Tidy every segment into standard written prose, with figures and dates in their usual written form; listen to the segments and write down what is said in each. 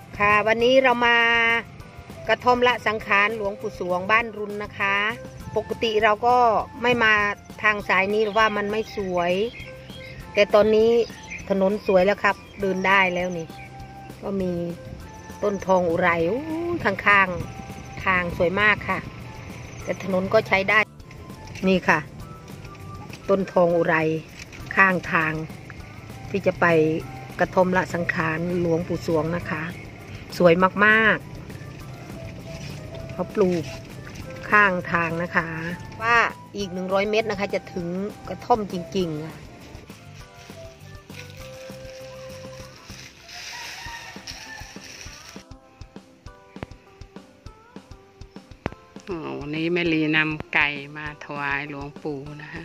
ค่ะวันนี้เรามากระท่อมละสังขารหลวงปู่สวงบ้านรุนนะคะ ปกติเราก็ไม่มาทางสายนี้หรือว่ามันไม่สวยแต่ตอนนี้ถนนสวยแล้วครับเดินได้แล้วนี่ก็มีต้นทองอุไรข้างทางสวยมากค่ะแต่ถนนก็ใช้ได้นี่ค่ะต้นทองอุไรข้างทางที่จะไปกระท่อมละสังขารหลวงปู่สวงนะคะสวยมากๆเขาปลูกข้างทางนะคะว่าอีก100 เมตรนะคะจะถึงกระท่อมจริงๆค่ะวันนี้แม่ลีนำไก่มาถวายหลวงปู่นะคะ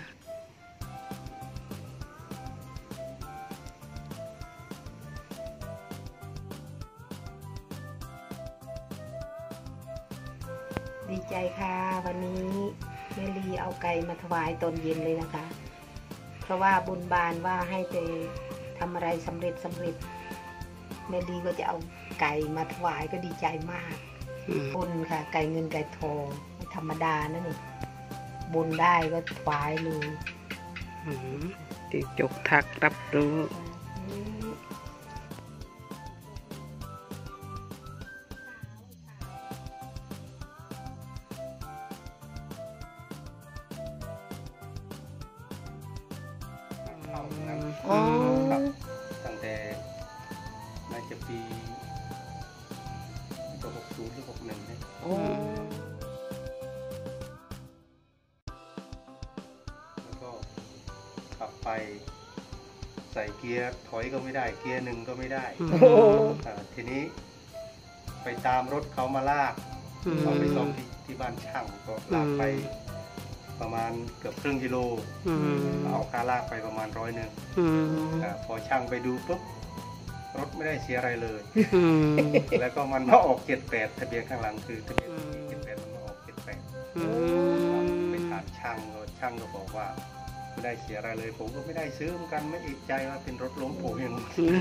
ดีใจค่ะวันนี้แม่ลีเอาไก่มาถวายตอนเย็นเลยนะคะ เพราะว่าบนบานว่าให้ไปทำอะไรสำเร็จแม่ลีก็จะเอาไก่มาถวายก็ดีใจมากบนค่ะไก่เงินไก่ทองไม่ธรรมดานะนี่บนได้ก็ถวายเลยติดจกทักรับรู้ตั้งแต่น่าจะปี60หรือ61เนี่ยแล้วก็ขับไปใส่เกียร์ถอยก็ไม่ได้เกียร์หนึ่งก็ไม่ได้ทีนี้ไปตามรถเขามาลากเขาไปซ่อมที่บ้านช่างก็ลากไปประมาณเกือบครึ่งกิโลเอาค่าลากไปประมาณ100พอช่างไปดูปุ๊บรถไม่ได้เสียอะไรเลยแล้วก็มันมาออก78ทะเบียนข้างหลังคือทะเบียน78มันมาออก78ไปถามช่างก็บอกว่าไม่ได้เสียอะไรเลยผมก็ไม่ได้ซื้อเหมือนกันไม่เอกใจว่าเป็นรถหลวงปู่ยัง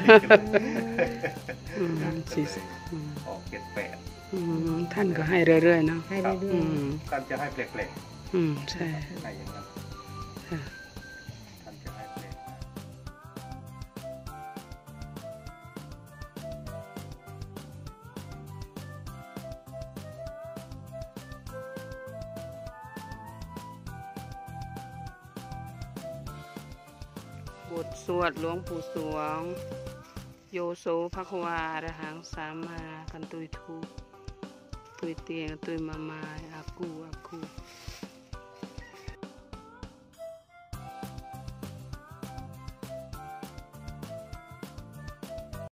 ออก78 ท่านก็ให้เรื่อยๆเนาะให้เรื่อยๆท่านจะให้แปลกใช่ให้อย่างนั้นท่านจะให้แปลกบทสวดหลวงปู่สวงโยโสภควาระหังสามากันตุยทุตุยเตียงตุยมา